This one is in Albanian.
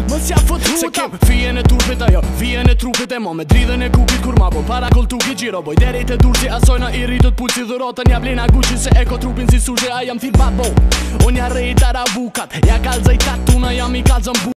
mos ja fut se kem fijen e turpit ajo, fijen e trupit e mo me dridhen e kupit kur ma po para kol tuki gjiro boj deri te dursi asojna i rritët pull si dhurotën ja blena Gucci se e ko trupin si sushi a jam thirr babo unë ja rejt aravukat ja kalzaj tatuna jam i kalzën